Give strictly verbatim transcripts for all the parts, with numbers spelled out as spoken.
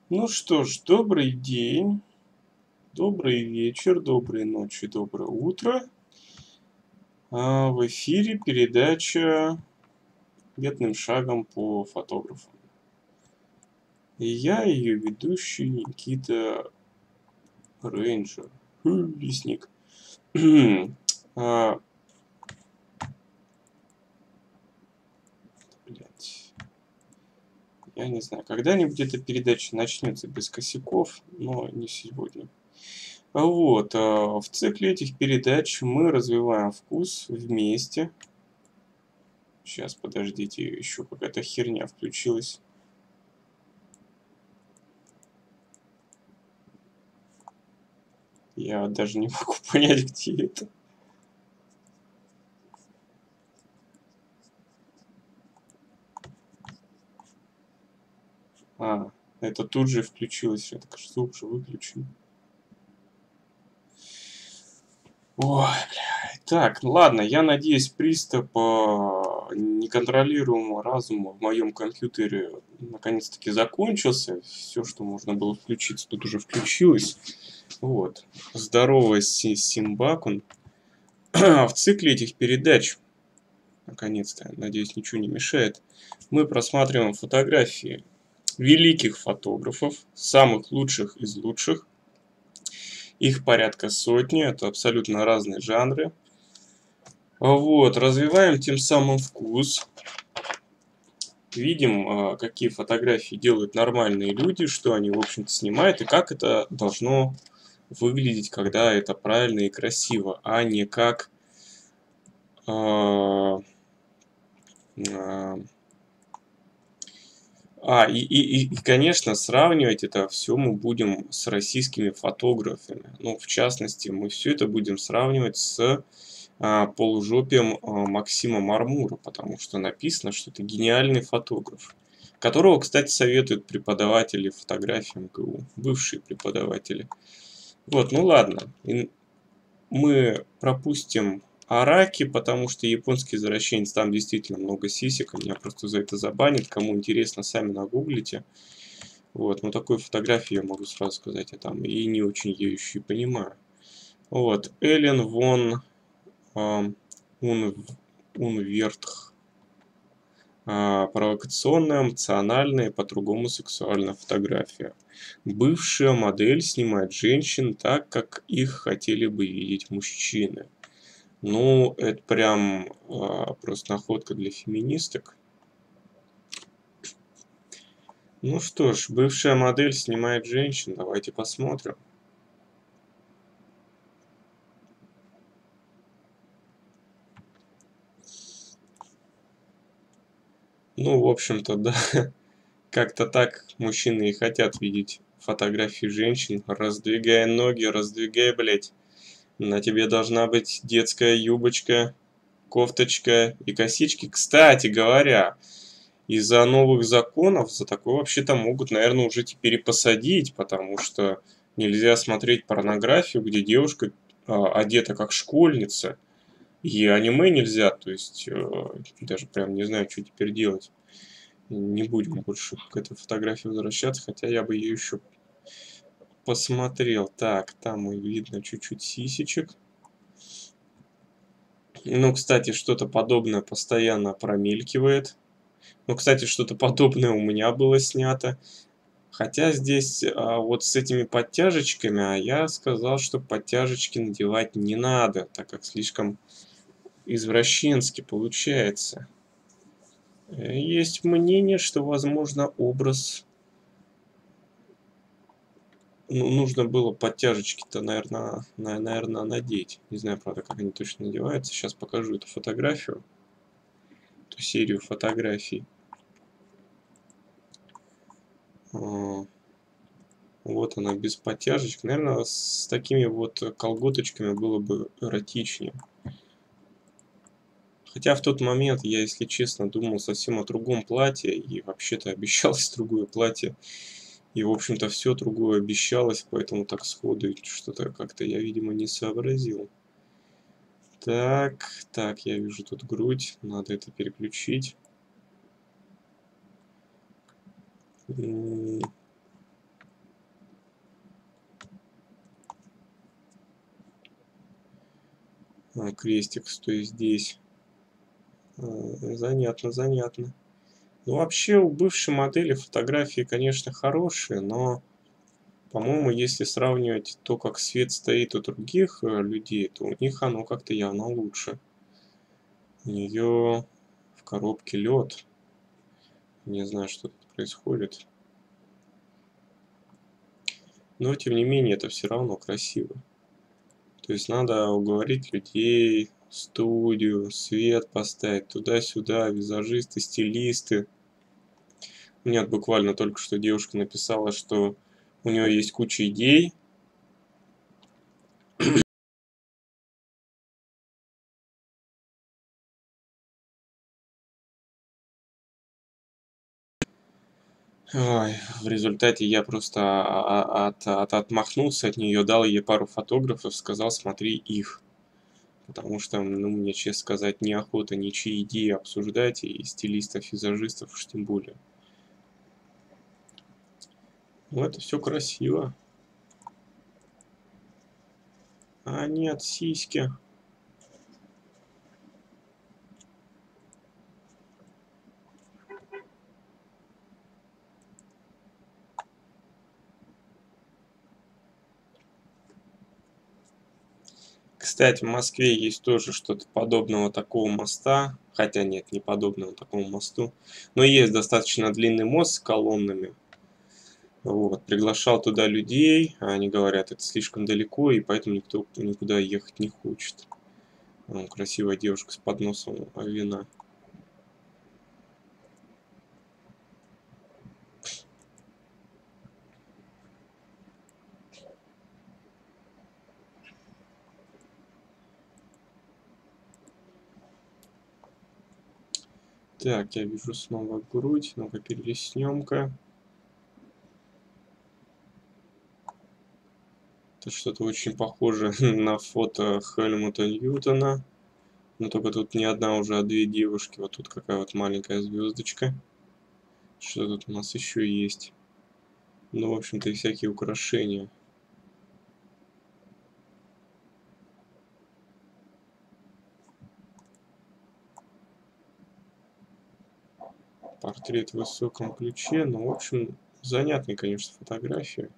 Ну что ж, добрый день, добрый вечер, доброй ночи, доброе утро. А, В эфире передача «Медным шагом по фотографу». И я ее ведущий Никита Рейнджер, Хм, лесник. А, блядь, я не знаю, когда-нибудь эта передача начнется без косяков, но не сегодня. А Вот, а, в цикле этих передач мы развиваем вкус вместе. Сейчас, подождите, еще какая-то херня включилась. Я даже не могу понять, где это. А, это тут же включилось. Я так звук же выключен. Ой, бля. Так, ну ладно, я надеюсь, приступ а, неконтролируемого разума в моем компьютере наконец-таки закончился. Все, что можно было включить, тут уже включилось. Вот. Здорово, Си- Симбакун. В цикле этих передач, наконец-то, надеюсь, ничего не мешает, мы просматриваем фотографии великих фотографов, самых лучших из лучших. Их порядка сотни, это абсолютно разные жанры. Вот, развиваем тем самым вкус. Видим, а, какие фотографии делают нормальные люди, что они, в общем-то, снимают, и как это должно выглядеть, когда это правильно и красиво, а не как а, а, А, и, и, и, конечно, сравнивать это все мы будем с российскими фотографами. Ну, в частности, мы все это будем сравнивать с а, полужопием а, Максима Мармура, потому что написано, что это гениальный фотограф, которого, кстати, советуют преподаватели фотографии МГУ, бывшие преподаватели. Вот, ну ладно, и мы пропустим Араки, потому что японский извращенец, там действительно много сисек, меня просто за это забанят. Кому интересно, сами нагуглите. Вот, но такой фотографии я могу сразу сказать, я там и не очень ее еще и понимаю. Вот, Эллен Вон а, Ун, Унвертх. А, провокационная, эмоциональная и по-другому сексуальная фотография. Бывшая модель снимает женщин так, как их хотели бы видеть мужчины. Ну, это прям а, просто находка для феминисток. Ну что ж, бывшая модель снимает женщин, давайте посмотрим. Ну, в общем-то, да, как-то так мужчины и хотят видеть фотографии женщин. Раздвигай ноги, раздвигай, блять. На тебе должна быть детская юбочка, кофточка и косички. Кстати говоря, из-за новых законов за такое вообще-то могут, наверное, уже теперь и посадить, потому что нельзя смотреть порнографию, где девушка а, одета как школьница, и аниме нельзя, то есть э, даже прям не знаю, что теперь делать. Не будем больше к этой фотографии возвращаться, хотя я бы ее еще посмотрел. Так, там и видно чуть-чуть сисечек. Ну, кстати, что-то подобное постоянно промелькивает. Ну, кстати, что-то подобное у меня было снято. Хотя здесь а, вот с этими подтяжечками, а я сказал, что подтяжечки надевать не надо, так как слишком извращенски получается. Э, Есть мнение, что, возможно, образ... Ну, нужно было подтяжечки-то, наверное, на, наверное, надеть. Не знаю, правда, как они точно надеваются. Сейчас покажу эту фотографию, эту серию фотографий. А, Вот она без подтяжечек. Наверное, с такими вот колготочками было бы эротичнее. Хотя в тот момент я, если честно, думал совсем о другом платье, и вообще-то обещалось другое платье. И, в общем-то, все другое обещалось, поэтому так сходу что-то как-то я, видимо, не сообразил. Так, так, я вижу тут грудь, надо это переключить. М, крестик, что и здесь. Занятно, занятно. Ну, вообще, у бывшей модели фотографии, конечно, хорошие, но, по-моему, если сравнивать то, как свет стоит у других э, людей, то у них оно как-то явно лучше. У нее в коробке лед. Не знаю, что тут происходит. Но, тем не менее, это все равно красиво. То есть надо уговорить людей, студию, свет поставить, туда-сюда, визажисты, стилисты. Мне вот буквально только что девушка написала, что у нее есть куча идей. Ой, в результате я просто а- от, от- отмахнулся от нее, дал ей пару фотографов, сказал, смотри их. Потому что, ну, мне, честно сказать, неохота ничьи идеи обсуждать, и стилистов, визажистов уж тем более. Ну, это все красиво. А нет, сиськи. Кстати, в Москве есть тоже что-то подобного такого моста. Хотя нет, не подобного такому мосту. Но есть достаточно длинный мост с колоннами. Вот, приглашал туда людей, а они говорят, это слишком далеко, и поэтому никто никуда ехать не хочет. Вон, красивая девушка с подносом вина. Так, я вижу снова грудь. Ну-ка, перелистнем-ка. Это что-то очень похоже на фото Хельмута Ньютона. Но только тут не одна уже, а две девушки. Вот тут какая вот маленькая звездочка. Что тут у нас еще есть? Ну, в общем-то, и всякие украшения. Портрет в высоком ключе. Ну, в общем, занятные, конечно, фотографии.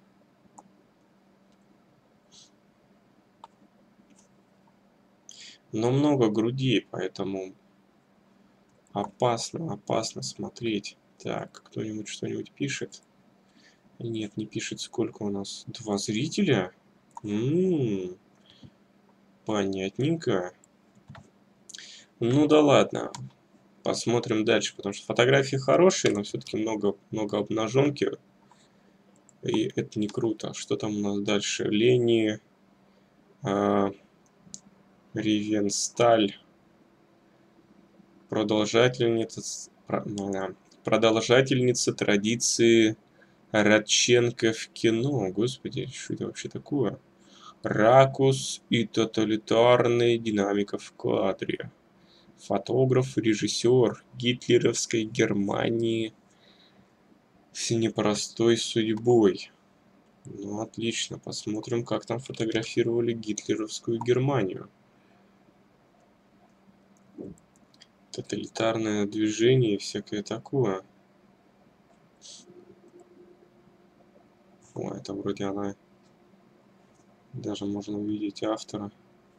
Но много грудей, поэтому опасно, опасно смотреть. Так, кто-нибудь что-нибудь пишет? Нет, не пишет, сколько у нас. Два зрителя? М-м, понятненько. Ну да ладно. Посмотрим дальше, потому что фотографии хорошие, но все-таки много, много обнаженки. И это не круто. Что там у нас дальше? Лени, э, Ревенсталь, продолжательница, продолжательница традиции Радченко в кино. Господи, что это вообще такое? Ракурс и тоталитарная динамика в кадре. Фотограф, режиссер гитлеровской Германии с непростой судьбой. Ну, отлично. Посмотрим, как там фотографировали гитлеровскую Германию. Тоталитарное движение и всякое такое. О, это вроде она. Даже можно увидеть автора.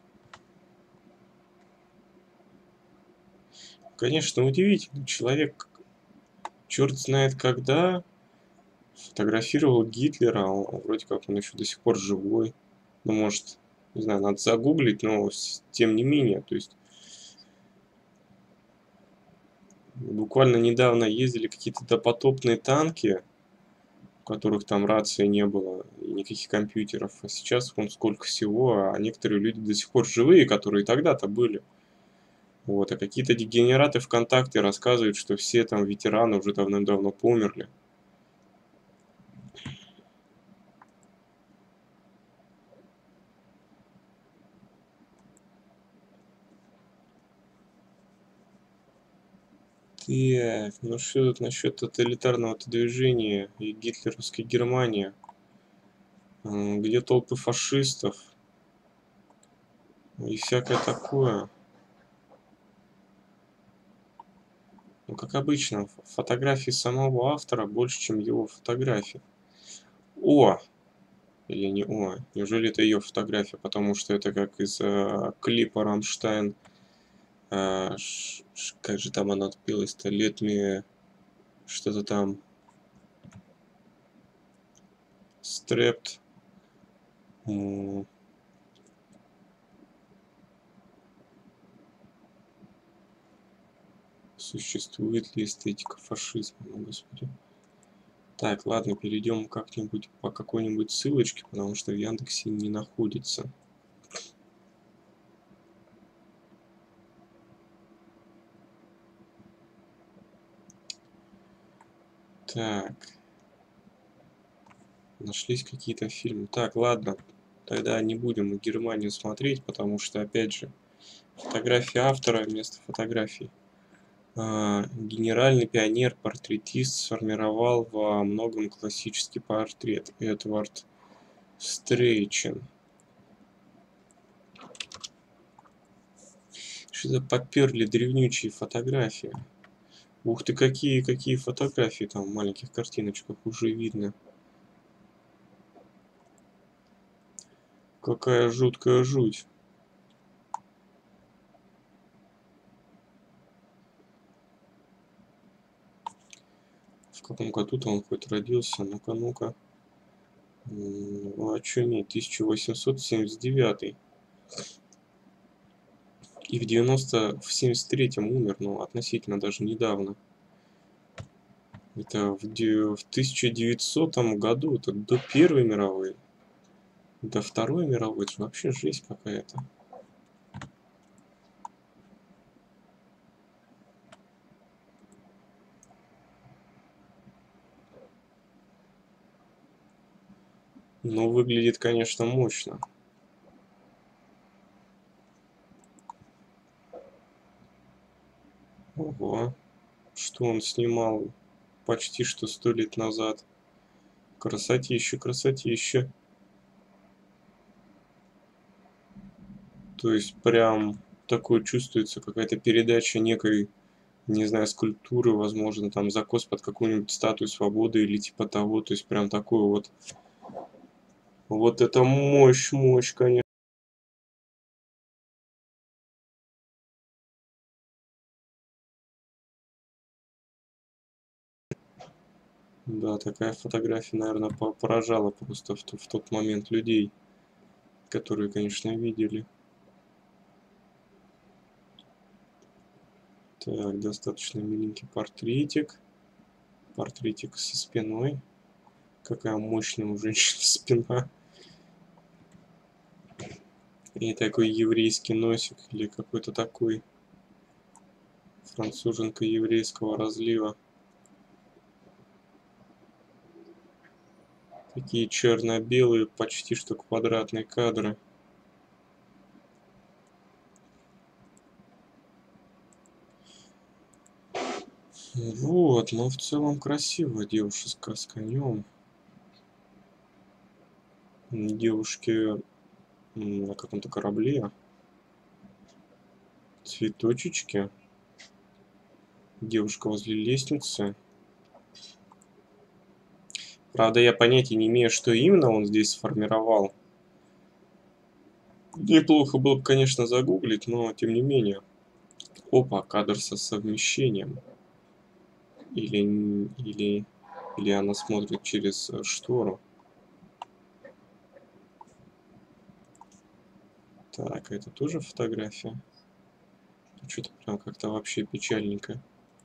Конечно, удивительно. Человек, черт знает когда, фотографировал Гитлера. Он, вроде как он еще до сих пор живой. Ну, может, не знаю, надо загуглить, но тем не менее. То есть, буквально недавно ездили какие-то допотопные танки, в которых там рации не было и никаких компьютеров. А сейчас вон сколько всего, а некоторые люди до сих пор живые, которые тогда-то были. Вот, а какие-то дегенераты ВКонтакте рассказывают, что все там ветераны уже давным-давно померли. Так, ну что тут насчет тоталитарного движения и гитлеровской Германии? Где толпы фашистов? И всякое такое. Ну, как обычно, фотографии самого автора больше, чем его фотографии. О! Или не о? Неужели это ее фотография? Потому что это как из э, клипа «Рамштайн». Э, ш, ш, как же там она отпелась-то? «Let me...» Что-то там... «Strapped». М. Существует ли эстетика фашизма? Ну, господи. Так, ладно, перейдем как-нибудь по какой-нибудь ссылочке, потому что в Яндексе не находится. Так. Нашлись какие-то фильмы. Так, ладно. Тогда не будем Германию смотреть, потому что, опять же, фотография автора вместо фотографий. А, генеральный пионер-портретист сформировал во многом классический портрет. Эдвард Стрейчен. Что-то поперли древнючие фотографии. Ух ты, какие, какие фотографии там в маленьких картиночках уже видно. Какая жуткая жуть. В каком году-то он хоть родился? Ну-ка, ну-ка. Ну, очуметь, тысяча восемьсот семьдесят девятый. И в девяносто, в семьдесят третьем умер, ну, относительно даже недавно. Это в, в тысяча девятисотом году, это до Первой мировой, до Второй мировой, это вообще жесть какая-то. Но выглядит, конечно, мощно. Ого, что он снимал почти что сто лет назад. Красотища, красотища. То есть прям такое чувствуется какая-то передача некой, не знаю, скульптуры, возможно, там закос под какую-нибудь статую свободы или типа того. То есть прям такой вот. Вот это мощь, мощь, конечно. Да, такая фотография, наверное, поражала просто в, в тот момент людей, которые, конечно, видели. Так, достаточно миленький портретик. Портретик со спиной. Какая мощная у женщины спина. И такой еврейский носик или какой-то такой француженка еврейского разлива. Такие черно-белые, почти что квадратные кадры. Вот, но в целом красивая девушка с конем. Девушки на каком-то корабле. Цветочечки. Девушка возле лестницы. Правда, я понятия не имею, что именно он здесь сформировал. Неплохо было бы, конечно, загуглить, но тем не менее. Опа, кадр со совмещением. Или, или, или она смотрит через штору. Так, это тоже фотография? Что-то прям как-то вообще печальненько.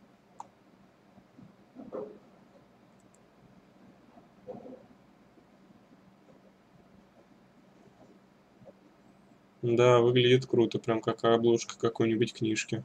Да, выглядит круто, прям как обложка какой-нибудь книжки.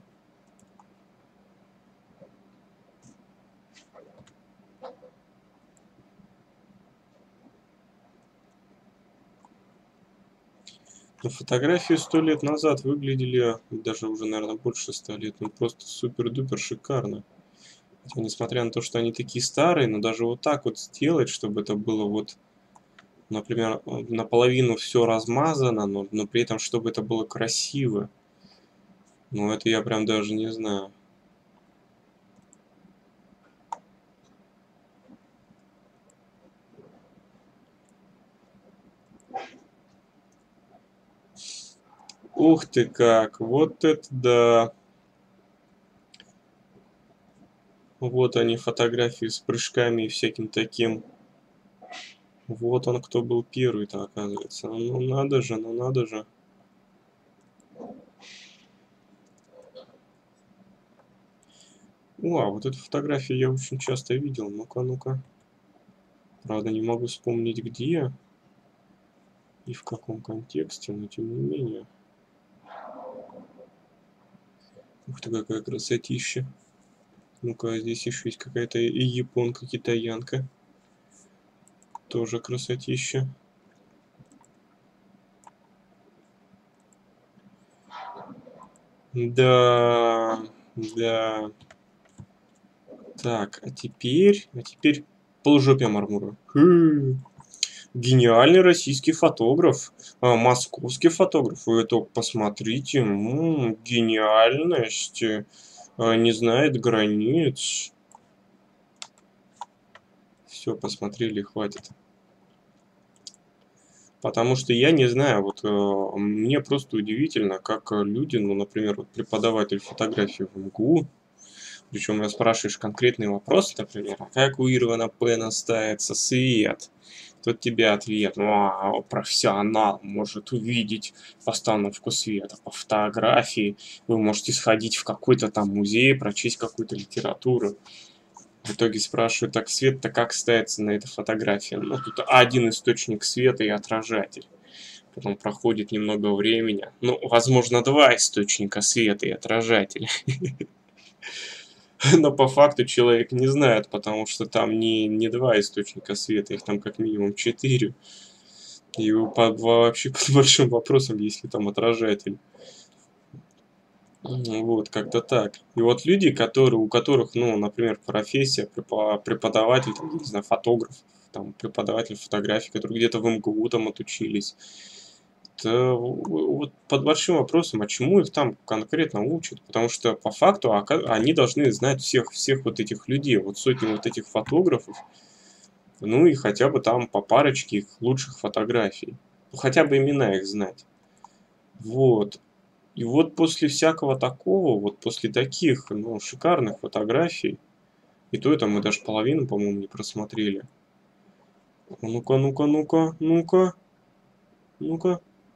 Но фотографии сто лет назад выглядели, даже уже, наверное, больше ста лет, ну просто супер-дупер шикарно. Хотя, несмотря на то, что они такие старые, но даже вот так вот сделать, чтобы это было вот например, наполовину все размазано, но, но при этом, чтобы это было красиво. Ну, это я прям даже не знаю. Ух ты как, вот это да. Вот они, фотографии с прыжками и всяким таким. Вот он, кто был первый-то, оказывается. Ну надо же, ну надо же. О, а вот эту фотографию я очень часто видел. Ну-ка, ну-ка. Правда, не могу вспомнить, где и в каком контексте, но тем не менее. Ух ты, какая красотища. Ну-ка, здесь еще есть какая-то и японка, китаянка. Тоже красотища. Да, да. Так, а теперь, а теперь полужопия мармура. Хы. Гениальный российский фотограф, а, московский фотограф. Вы это посмотрите, м, гениальность, э, а, не знает границ. Все, посмотрели, хватит. Потому что я не знаю, вот э, мне просто удивительно, как э, люди, ну, например, вот преподаватель фотографии в МГУ, причем я спрашиваешь конкретный вопрос, например, а как у Ирвана Пена ставится свет? Тут тебе ответ, ну, а профессионал может увидеть постановку света по фотографии, вы можете сходить в какой-то там музей, прочесть какую-то литературу. В итоге спрашиваю, так свет-то как ставится на этой фотографии? Ну, тут один источник света и отражатель. Потом проходит немного времени. Ну, возможно, два источника света и отражатель. Но по факту человек не знает, потому что там не, не два источника света, их там как минимум четыре. И по, вообще под большим вопросом, есть ли там отражатель. Вот, как-то так. И вот люди, которые, у которых, ну, например, профессия, преподаватель, там, не знаю, фотограф, там, преподаватель фотографии, которые где-то в МГУ там отучились, то вот под большим вопросом, а чему их там конкретно учат? Потому что по факту они должны знать всех, всех вот этих людей, вот сотни вот этих фотографов, ну и хотя бы там по парочке их лучших фотографий. Ну, хотя бы имена их знать. Вот. И вот после всякого такого, вот после таких, ну, шикарных фотографий, и то это мы даже половину, по-моему, не просмотрели. Ну-ка, ну-ка, ну-ка, ну-ка, ну-ка.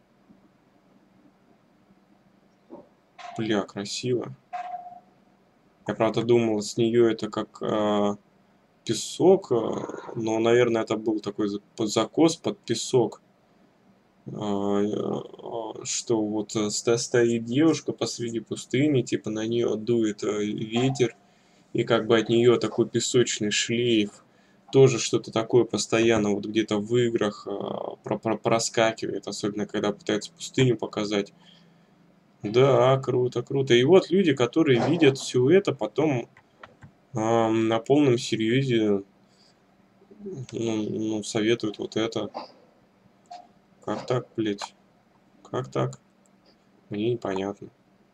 Бля, красиво. Я, правда, думал, с нее это как э, песок, э, но, наверное, это был такой закос под песок. Э, э, что вот э, стоит девушка посреди пустыни, типа на нее дует э, ветер, и как бы от нее такой песочный шлейф, тоже что-то такое постоянно вот где-то в играх а, про про проскакивает, особенно когда пытаются пустыню показать. Да, круто, круто. И вот люди, которые видят все это, потом а, на полном серьезе ну, ну, советуют вот это. Как так, блядь? Как так? Мне непонятно.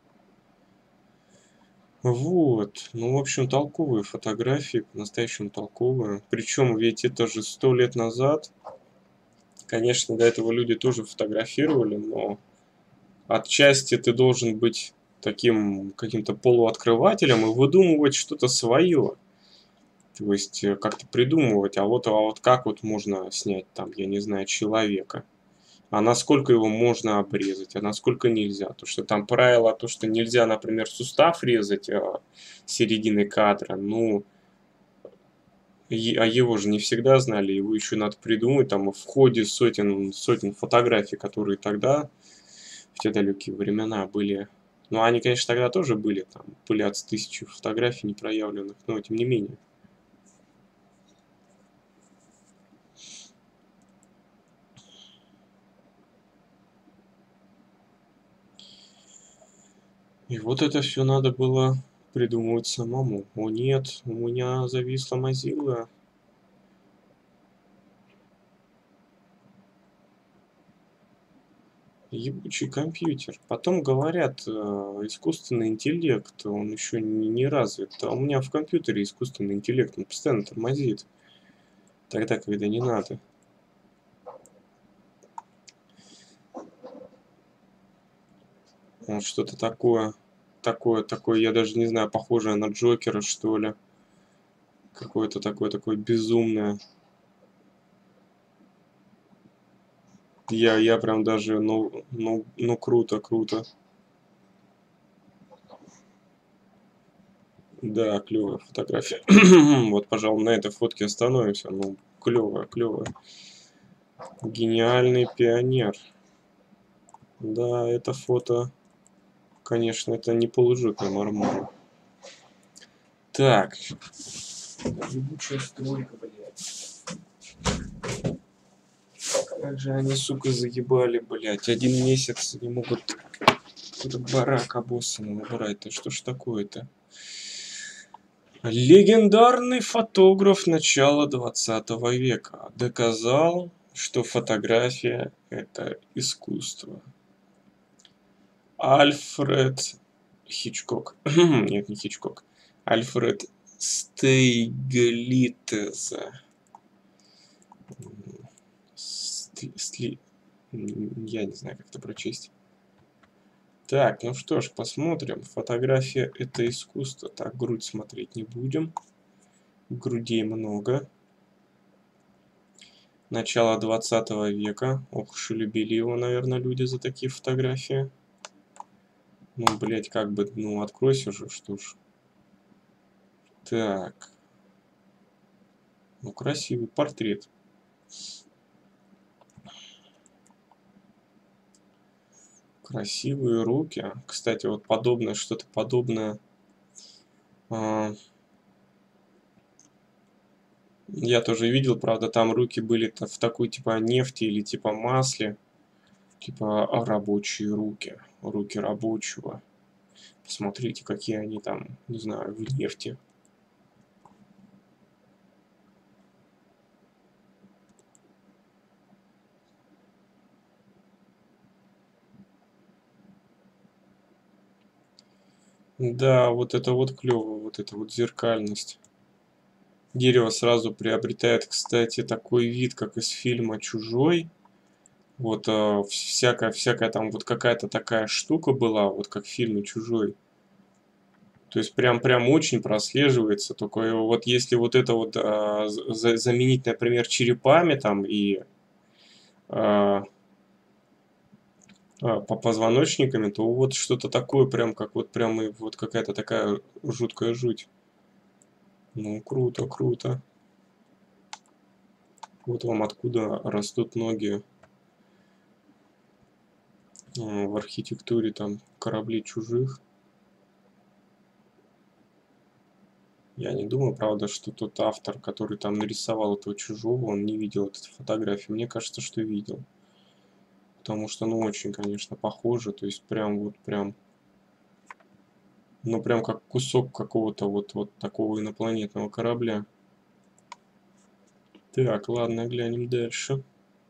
Вот, ну, в общем, толковые фотографии, по-настоящему толковые. Причем ведь это же сто лет назад. Конечно, до этого люди тоже фотографировали, но отчасти ты должен быть таким каким-то полуоткрывателем и выдумывать что-то свое. То есть э, как-то придумывать, а вот, а вот как вот можно снять там, я не знаю, человека. А насколько его можно обрезать, а насколько нельзя. То, что там правило, то, что нельзя, например, сустав резать а, середины кадра, ну, е- а его же не всегда знали, его еще надо придумать, там, в ходе сотен, сотен фотографий, которые тогда в те далекие времена были. Ну, они, конечно, тогда тоже были, там, пылятся тысячи фотографий непроявленных, но тем не менее. И вот это все надо было придумывать самому. О нет, у меня зависла Mozilla. Ебучий компьютер. Потом говорят, э, искусственный интеллект, он еще не, не развит. А у меня в компьютере искусственный интеллект, он постоянно тормозит. Тогда, когда не надо. Вот что-то такое. Такое, такое, я даже не знаю, похожее на Джокера, что ли. Какое-то такое, такое безумное. Я, я прям даже, ну, ну, ну круто, круто. Да, клевая фотография. Вот, пожалуй, на этой фотке остановимся. Ну, клевая, клевая. Гениальный пионер. Да, это фото, конечно, это не полужопая мармура. Так. Ебучая стройка, блядь. Как же они, сука, заебали, блядь. Один месяц не могут какой-то барак обоссанный набрать. Да что ж такое-то? Легендарный фотограф начала двадцатого века доказал, что фотография – это искусство. Альфред Хичкок. Нет, не Хичкок. Альфред Стейглитзе. Сли... Я не знаю, как это прочесть. Так, ну что ж, посмотрим. Фотография – это искусство. Так, грудь смотреть не будем. Грудей много. Начало двадцатого века. Ох уж и любили его, наверное, люди за такие фотографии. Ну, блять, как бы, ну, откройся же, что ж. Так. Ну, красивый портрет. Красивые руки. Кстати, вот подобное, что-то подобное. А, я тоже видел, правда, там руки были в такой типа нефти или типа масле. Типа а, рабочие руки. Руки рабочего. Посмотрите, какие они там, не знаю, в нефти. Да, вот это вот клево, вот эта вот зеркальность. Дерево сразу приобретает, кстати, такой вид, как из фильма «Чужой». Вот э, всякая, всякая там вот какая-то такая штука была, вот как в фильме «Чужой». То есть прям, прям очень прослеживается. Только вот если вот это вот э, за, заменить, например, черепами там и э, э, по позвоночниками, то вот что-то такое прям, как вот прям и вот какая-то такая жуткая жуть. Ну, круто, круто. Вот вам откуда растут ноги э, в архитектуре там кораблей чужих. Я не думаю, правда, что тот автор, который там нарисовал этого чужого, он не видел эту фотографию. Мне кажется, что видел. Потому что, ну, очень, конечно, похоже. То есть, прям вот, прям... Ну, прям как кусок какого-то вот, вот такого инопланетного корабля. Так, ладно, глянем дальше.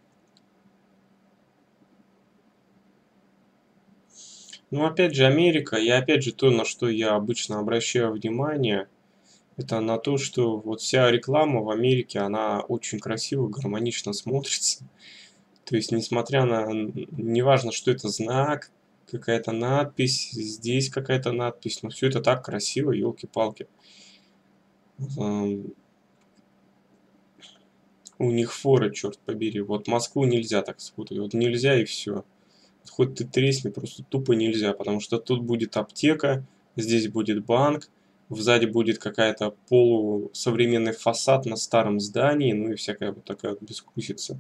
Ну, опять же, Америка. И опять же, то, на что я обычно обращаю внимание, это на то, что вот вся реклама в Америке, она очень красиво, гармонично смотрится. То есть, несмотря на... Неважно, что это знак, какая-то надпись, здесь какая-то надпись, но все это так красиво, елки-палки. У них форы, черт побери. Вот Москву нельзя так спутать. Вот нельзя и все. Хоть ты тресни, просто тупо нельзя, потому что тут будет аптека, здесь будет банк, сзади будет какая-то полусовременный фасад на старом здании, ну и всякая вот такая вот безвкусица.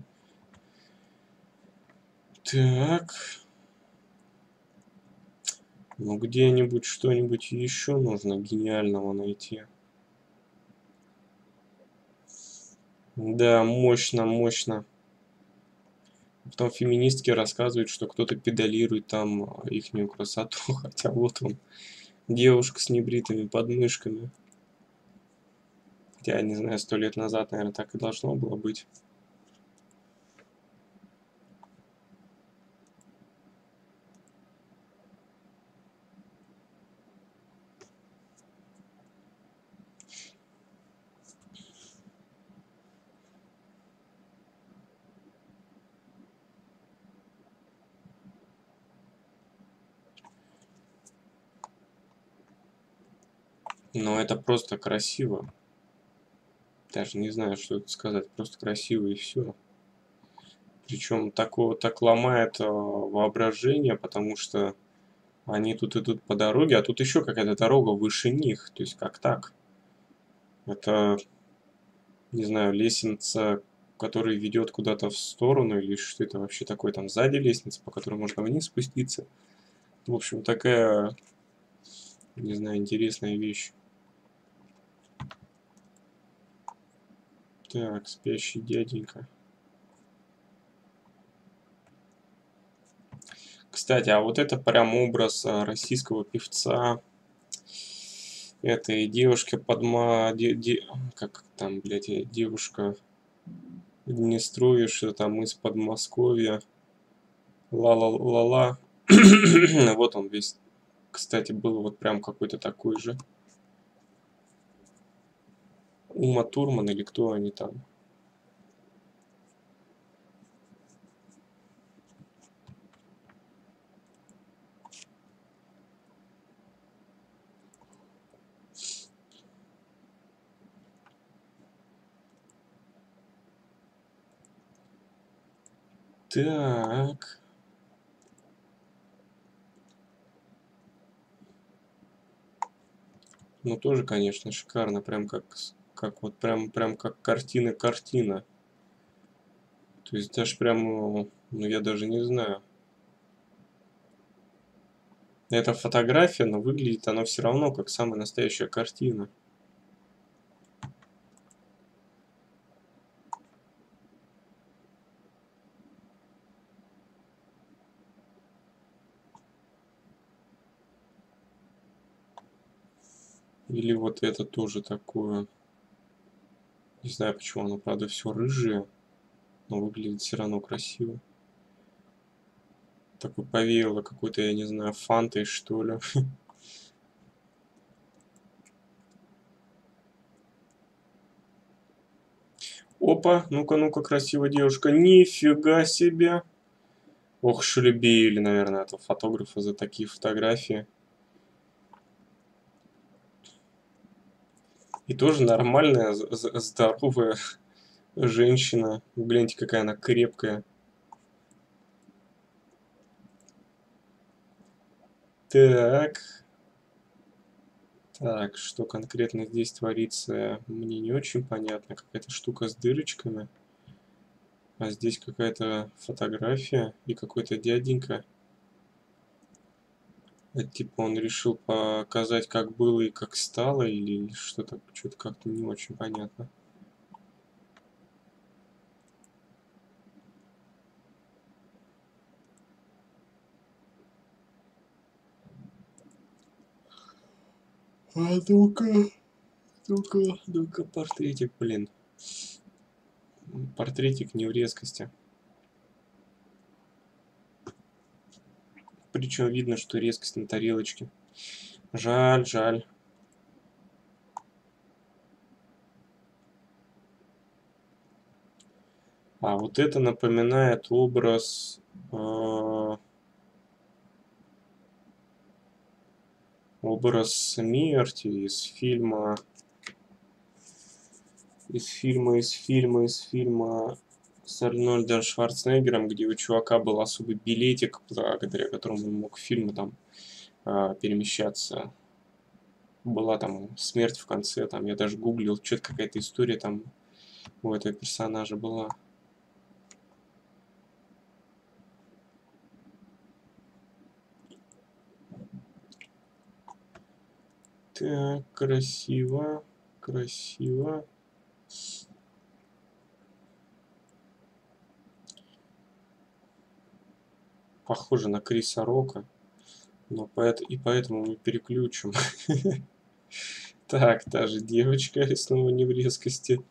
Так. Ну где-нибудь что-нибудь еще нужно гениального найти. Да, мощно, мощно. Потом феминистки рассказывают, что кто-то педалирует там ихнюю красоту, хотя вот он, девушка с небритыми подмышками. Хотя, я не знаю, сто лет назад, наверное, так и должно было быть. Но это просто красиво. Даже не знаю, что это сказать. Просто красиво и все. Причем такого так ломает э, воображение, потому что они тут идут по дороге, а тут еще какая-то дорога выше них. То есть как так? Это, не знаю, лестница, которая ведет куда-то в сторону, или что это вообще такое? Там сзади лестница, по которой можно вниз спуститься. В общем, такая, не знаю, интересная вещь. Так, спящий дяденька. Кстати, а вот это прям образ а, российского певца. Этой девушки подма... Де, де, как там, блядь, э, девушка Днестровья, там из Подмосковья. Ла-ла-ла-ла. Вот он весь, кстати, был вот прям какой-то такой же. Ума Турман или кто они там? Так. Ну тоже, конечно, шикарно, прям как, как вот прям, прям как картина-картина. То есть даже прям, ну я даже не знаю. Это фотография, но выглядит она все равно как самая настоящая картина. Или вот это тоже такое. Не знаю, почему оно, правда, все рыжее, но выглядит все равно красиво. Такой повеяло какой-то, я не знаю, фантой, что ли. Опа, ну-ка, ну-ка, красивая девушка. Нифига себе. Ох, шелюбили, наверное, этого фотографа за такие фотографии. И тоже нормальная, здоровая женщина. Гляньте, какая она крепкая. Так. Так, что конкретно здесь творится, мне не очень понятно. Какая-то штука с дырочками. А здесь какая-то фотография и какой-то дяденька. Это типа он решил показать, как было и как стало, или что-то, что-то как-то не очень понятно. А ну-ка, ну-ка, ну-ка, портретик, блин. Портретик не в резкости. Причем видно, что резкость на тарелочке. Жаль, жаль. А вот это напоминает образ... Э, образ смерти из фильма... Из фильма, из фильма, из фильма с Арнольдом Шварценеггером, где у чувака был особый билетик, благодаря которому он мог в фильмы там э, перемещаться. Была там смерть в конце, там я даже гуглил, что-то какая-то история там у этого персонажа была. Так, красиво, красиво. Похоже на Криса Рока, но поэт... и поэтому мы переключим. Так, та же девочка, и снова не в резкости.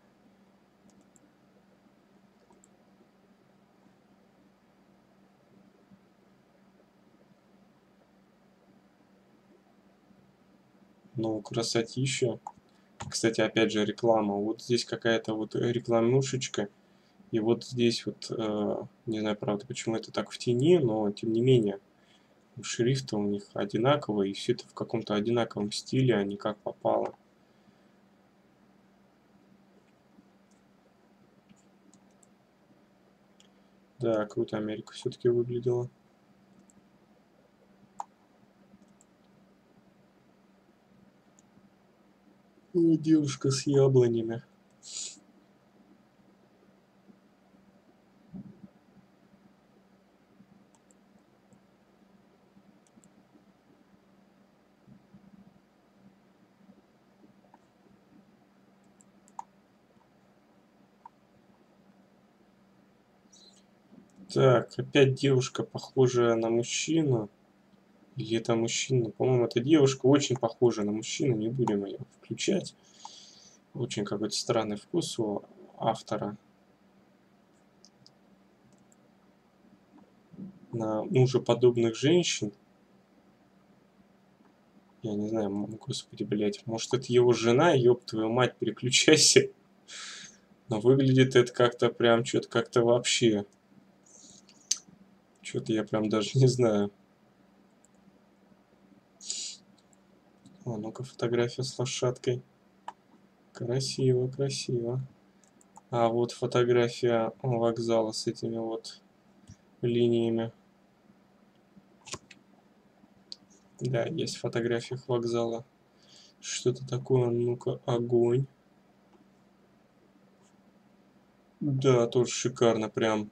Ну, красотища. Кстати, опять же, реклама. Вот здесь какая-то вот рекламушечка. И вот здесь вот, э, не знаю, правда, почему это так в тени, но тем не менее. Шрифты у них одинаковые, и все это в каком-то одинаковом стиле, а не как попало. Да, круто Америка все-таки выглядела. О, девушка с яблонями. Так, опять девушка, похожая на мужчину. Или это мужчина? По-моему, это девушка очень похожа на мужчину. Не будем ее включать. Очень какой-то странный вкус у автора. На мужеподобных женщин. Я не знаю, господи, блядь. Может, это его жена? Ёб твою мать, переключайся. Но выглядит это как-то прям, что-то как-то вообще. Что-то я прям даже не знаю. О, ну-ка, фотография с лошадкой. Красиво, красиво. А вот фотография вокзала с этими вот линиями. Да, есть фотография вокзала. Что-то такое, ну-ка, огонь. Да, тоже шикарно, прям.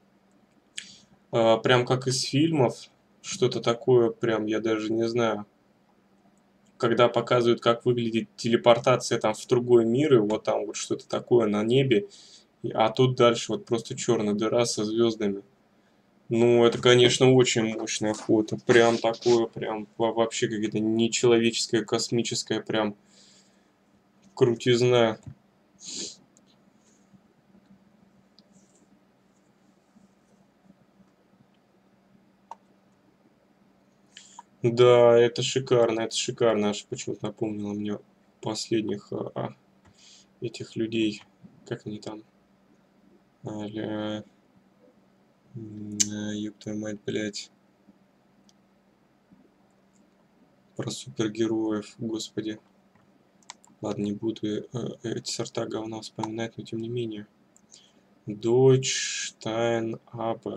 А, прям как из фильмов. Что-то такое, прям, я даже не знаю. Когда показывают, как выглядит телепортация там в другой мир, и вот там вот что-то такое на небе. А тут дальше вот просто черная дыра со звездами. Ну, это, конечно, очень мощное фото. Прям такое, прям вообще какая-то нечеловеческая, космическая, прям крутизна. Да, это шикарно, это шикарно. Аж почему-то напомнило мне последних а, а, этих людей. Как они там? А, ля... Ёб твою мать, блядь. Про супергероев, господи. Ладно, не буду э, эти сорта говна вспоминать, но тем не менее. Дойчштайнабер.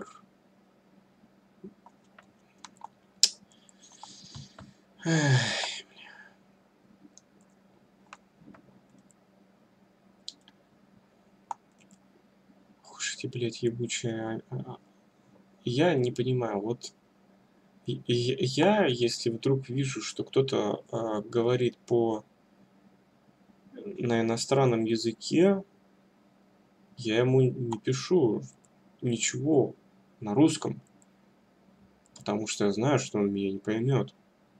Слушайте, блядь, ебучая. Я не понимаю, вот я, если вдруг вижу, что кто-то а, говорит по на иностранном языке, я ему не пишу ничего на русском, потому что я знаю, что он меня не поймет.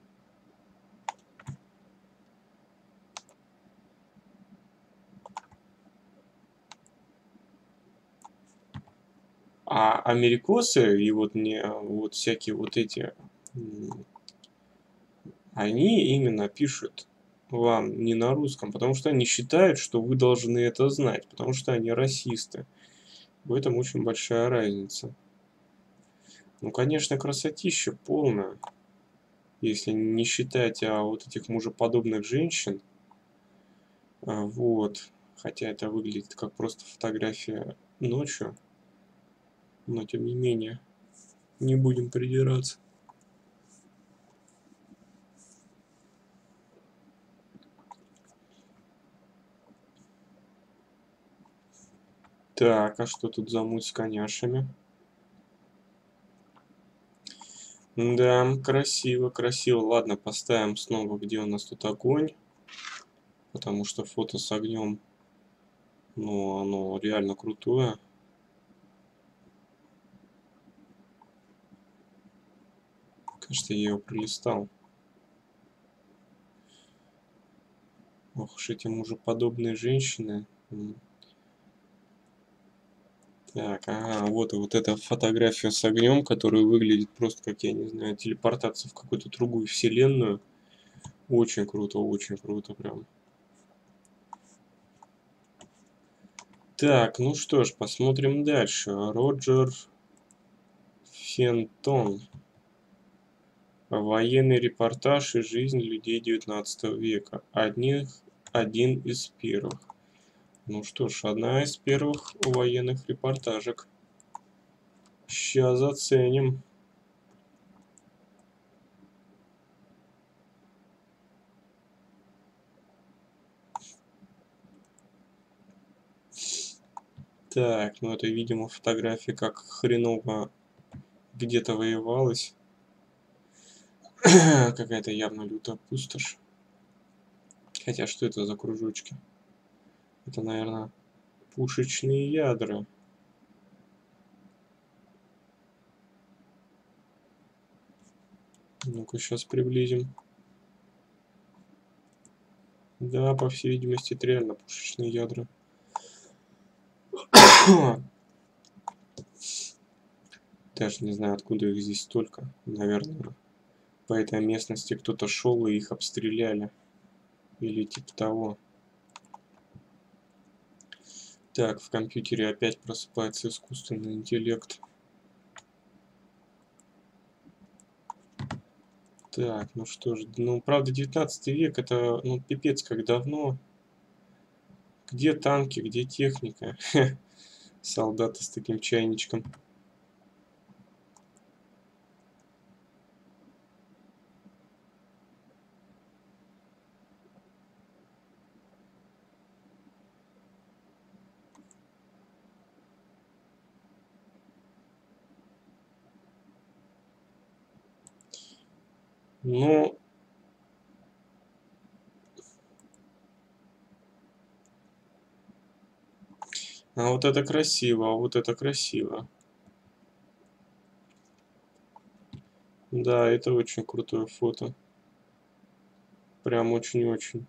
А америкосы и вот не вот всякие вот эти, они именно пишут вам не на русском, потому что они считают, что вы должны это знать, потому что они расисты. В этом очень большая разница. Ну, конечно, красотища полная, если не считать а, вот этих мужеподобных женщин. А, вот. Хотя это выглядит как просто фотография ночью. Но, тем не менее, не будем придираться. Так, а что тут за муть с коняшами? Да, красиво, красиво. Ладно, поставим снова, где у нас тут огонь. Потому что фото с огнем, ну, оно реально крутое. Кажется, я его пролистал. Ох уж эти мужеподобные женщины. Так, ага, вот, вот эта фотография с огнем, которая выглядит просто, как, я не знаю, телепортация в какую-то другую вселенную. Очень круто, очень круто прям. Так, ну что ж, посмотрим дальше. Роджер Фентон. Военный репортаж и жизнь людей девятнадцатого века. Одних, один из первых. Ну что ж, одна из первых военных репортажек. Сейчас заценим. Так, ну это, видимо, фотография, как хреново где-то воевалась. Какая-то явно лютая пустошь. Хотя, что это за кружочки? Это, наверное, пушечные ядра. Ну-ка, сейчас приблизим. Да, по всей видимости, это реально пушечные ядра. Даже не знаю, откуда их здесь столько. Наверное, по этой местности кто-то шел и их обстреляли. Или типа того. Так, в компьютере опять просыпается искусственный интеллект. Так, ну что ж, ну правда девятнадцатый век это, ну пипец как давно. Где танки, где техника? Солдаты с таким чайничком. Ну, а вот это красиво, а вот это красиво. Да, это очень крутое фото. Прям очень-очень.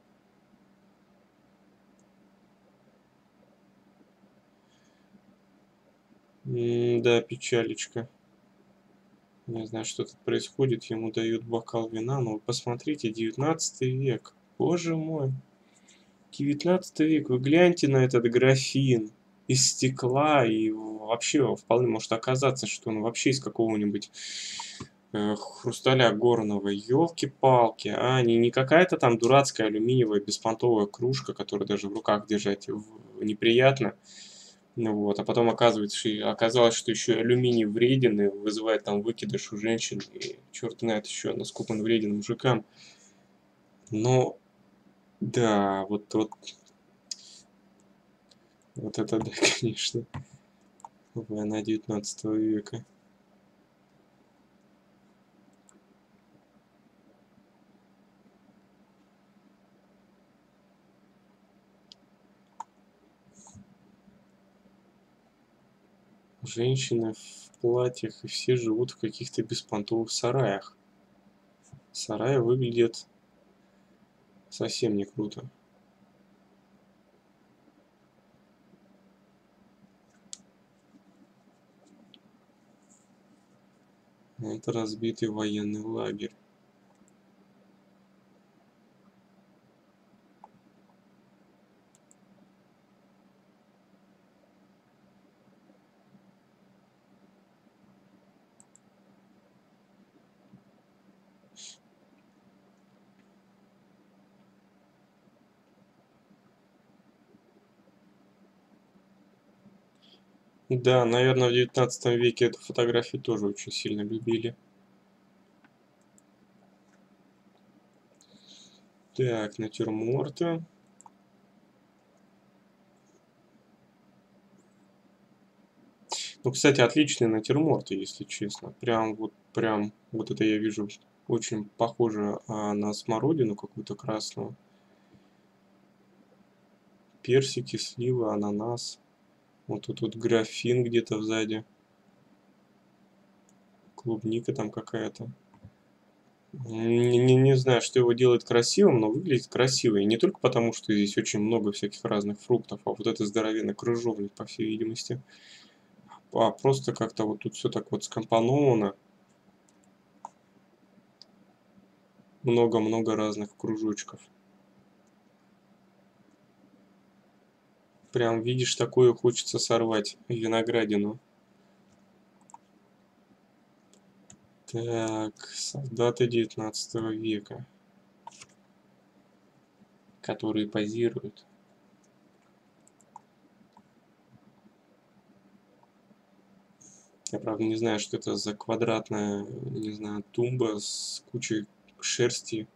Да, печалечка. Не знаю, что тут происходит. Ему дают бокал вина. Но вы посмотрите, девятнадцатый век. Боже мой. девятнадцатый век. Вы гляньте на этот графин из стекла. И вообще вполне может оказаться, что он вообще из какого-нибудь э, хрусталя горного. Ёлки-палки. А, не, не какая-то там дурацкая алюминиевая беспонтовая кружка, которую даже в руках держать неприятно. Ну вот, а потом оказывается, что, оказалось, что еще алюминий вреден и вызывает там выкидыш у женщин, и черт знает еще, насколько он вреден мужикам. Но, да, вот, вот, вот это да, конечно, война девятнадцатого века. Женщины в платьях, и все живут в каких-то беспонтовых сараях. Сараи выглядят совсем не круто. Это разбитый военный лагерь. Да, наверное, в девятнадцатом веке эту фотографию тоже очень сильно любили. Так, натюрморты. Ну, кстати, отличные натюрморты, если честно. Прям вот, прям, вот это я вижу, очень похоже а, на смородину какую-то красную. Персики, сливы, ананас. Вот тут вот графин где-то сзади. Клубника там какая-то. Не, не, не знаю, что его делает красивым, но выглядит красиво. И не только потому, что здесь очень много всяких разных фруктов, а вот это здоровенный крыжовник, по всей видимости. А просто как-то вот тут все так вот скомпоновано. Много-много разных кружочков. Прям видишь, такое хочется сорвать виноградину. Так, солдаты девятнадцатого века, которые позируют. Я, правда, не знаю, что это за квадратная, не знаю, тумба с кучей шерсти.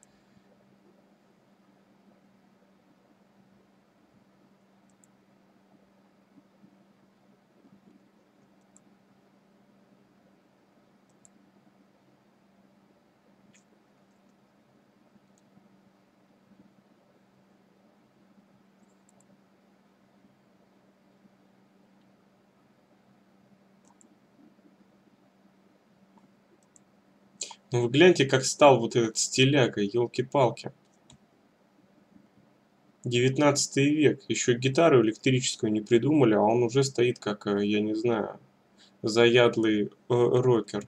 Ну вы гляньте, как стал вот этот стиляга, елки-палки. девятнадцатый век. Еще гитару электрическую не придумали, а он уже стоит как, э, я не знаю, заядлый э, рокер.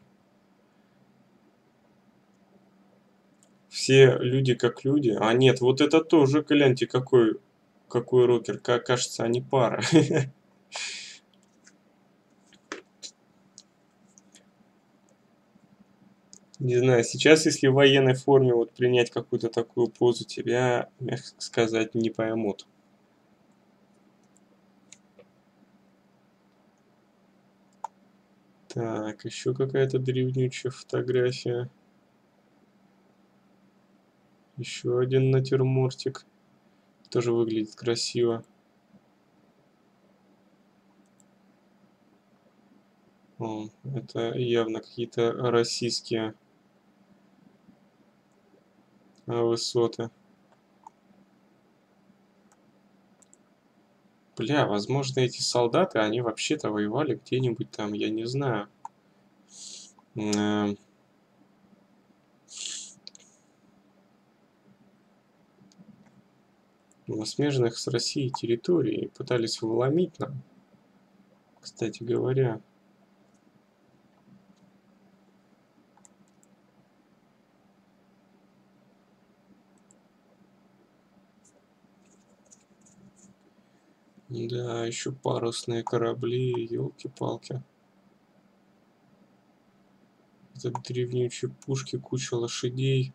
Все люди как люди. А нет, вот это тоже, гляньте, какой, какой рокер. Как кажется, они пара. Не знаю, сейчас, если в военной форме вот принять какую-то такую позу, тебя, мягко сказать, не поймут. Так, еще какая-то древнючая фотография. Еще один натюрмортик. Тоже выглядит красиво. О, это явно какие-то российские а, высоты. Бля, возможно, эти солдаты, они вообще-то воевали где-нибудь там, я не знаю, э, на смежных с Россией территории, пытались вломить нам, кстати говоря. Да, еще парусные корабли, елки-палки. Это древнючие пушки, куча лошадей.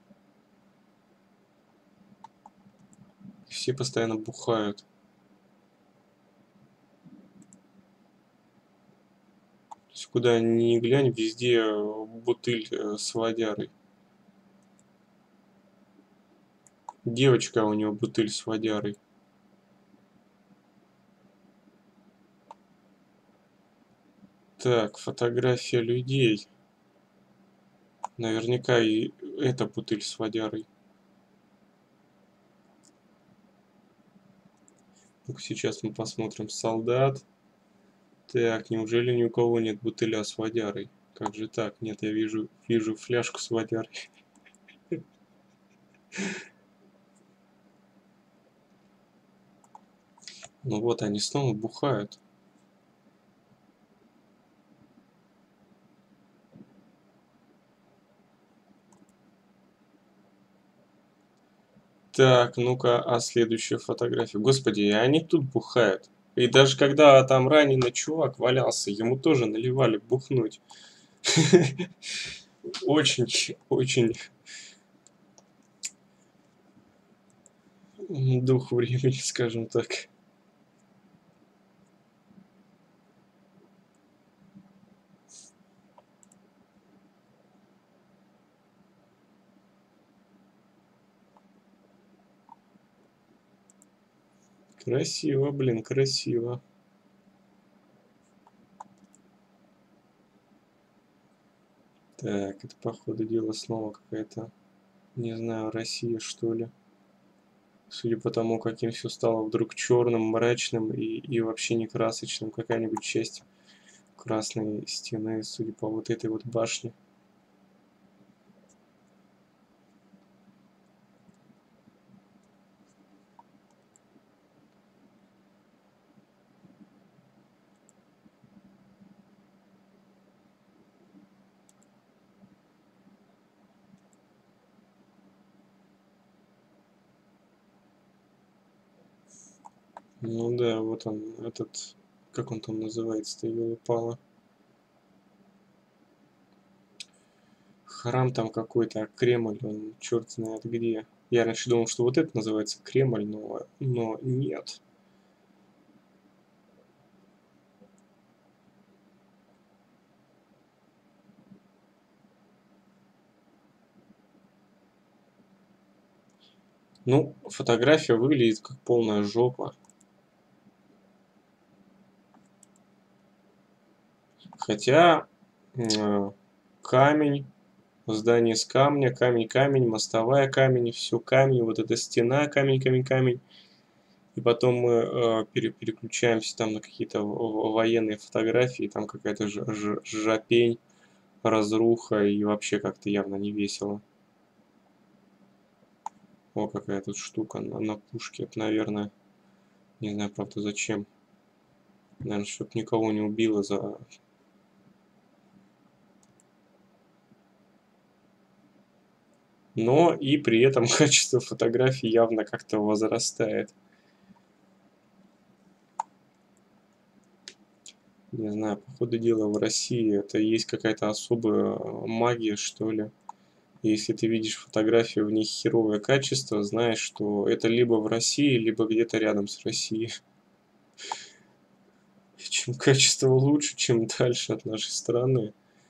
Все постоянно бухают. То есть куда ни глянь, везде э, бутыль э, с водярой. Девочка, у нее бутыль с водярой. Так, фотография людей. Наверняка и эта бутыль с водярой. Ну-ка, сейчас мы посмотрим солдат. Так, неужели ни у кого нет бутыля с водярой? Как же так? Нет, я вижу, вижу фляжку с водярой. Ну вот, они снова бухают. Так, ну-ка, а следующая фотография. Господи, и они тут бухают. И даже когда там раненый чувак валялся, ему тоже наливали бухнуть. Очень, очень дух времени, скажем так. Красиво, блин, красиво. Так, это походу дела снова какая-то, не знаю, Россия что ли. Судя по тому, каким все стало вдруг черным, мрачным и, и вообще не красочным, какая-нибудь часть красной стены, судя по вот этой вот башне. Ну да, вот он, этот, как он там называется-то, ёлы-палы. храм там какой-то, а Кремль, он черт знает где. Я раньше думал, что вот это называется Кремль, но, но нет. Ну, фотография выглядит как полная жопа. Хотя э, камень, здание с камня, камень, камень, мостовая камень, все камень, вот эта стена камень, камень, камень. И потом мы э, пере переключаемся там на какие-то военные фотографии, там какая-то жопень, разруха и вообще как-то явно не весело. О, какая тут штука на, на пушке, это, наверное, не знаю, правда, зачем. Наверное, чтобы никого не убило за... Но и при этом качество фотографий явно как-то возрастает. Не знаю, по ходу дела в России это есть какая-то особая магия, что ли. Если ты видишь фотографию, в них херовое качество, знаешь, что это либо в России, либо где-то рядом с Россией. Чем качество лучше, чем дальше от нашей страны.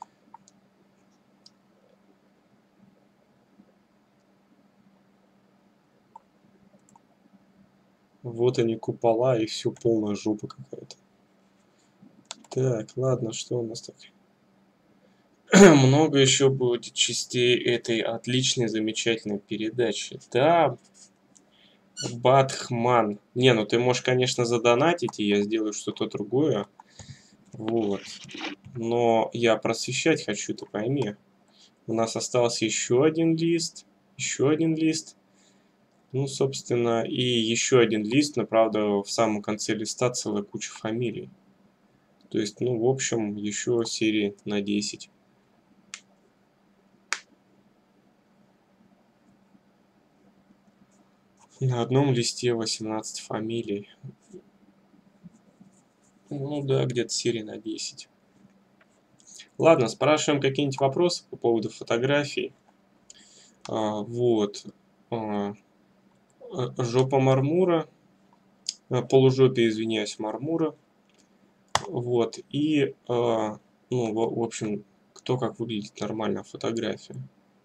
Вот они купола, и все полная жопа какая-то. Так, ладно, что у нас так? Много еще будет частей этой отличной, замечательной передачи. Да, Батхман. Не, ну ты можешь, конечно, задонатить, и я сделаю что-то другое. Вот. Но я просвещать хочу, ты пойми. У нас остался еще один лист, еще один лист. Ну, собственно, и еще один лист, но, правда, в самом конце листа целая куча фамилий. То есть, ну, в общем, еще серии на десять. На одном листе восемнадцать фамилий. Ну да, где-то серии на десять. Ладно, спрашиваем какие-нибудь вопросы по поводу фотографий. А, вот. А, жопа мармура. А, полужопие, извиняюсь, мармура. Вот. И, а, ну, в, в общем, кто как выглядит нормально фотография.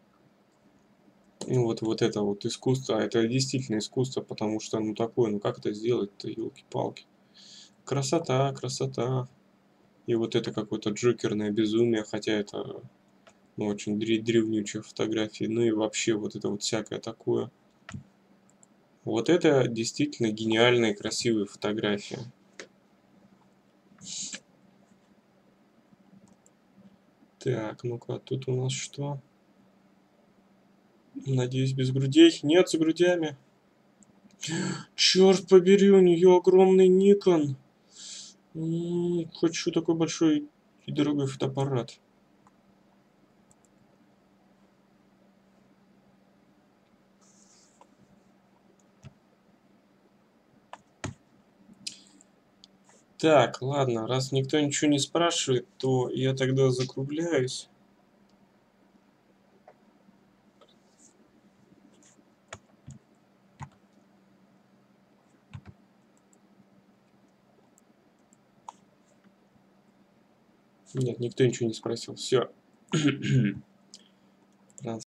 Ну, вот, вот это вот искусство, это действительно искусство, потому что, ну, такое, ну, как это сделать-то, елки-палки. Красота, красота. И вот это какое-то джокерное безумие, хотя это, ну, очень древнючая фотография. Ну и вообще вот это вот всякое такое. Вот это действительно гениальные, красивые фотографии. Так, ну-ка, тут у нас что? Надеюсь, без грудей? Нет, с грудями. Черт побери, у нее огромный Никон. М-м, хочу такой большой и дорогой фотоаппарат. Так, ладно, раз никто ничего не спрашивает, то я тогда закругляюсь. Нет, никто ничего не спросил. Все.